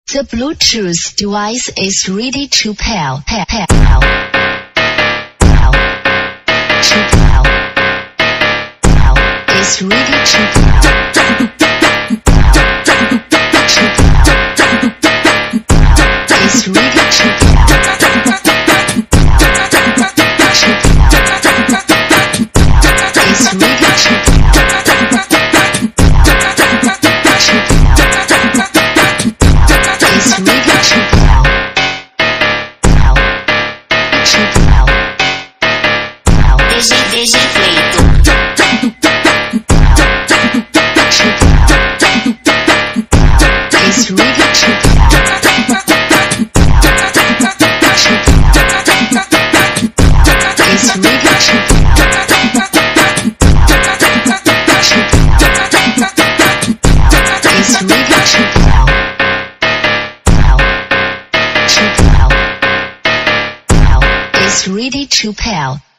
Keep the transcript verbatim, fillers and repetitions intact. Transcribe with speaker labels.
Speaker 1: The Bluetooth device is ready to pair. Pair. Pair. Pair. To pair. Pair. Is ready to pair. To pair. Pair. Is ready to pair. Is ready to pair. Is ready to pair. To pair. D J D J Kleiton. Is ready to pair. Is ready to pair. Is ready to pair. Is ready to pair.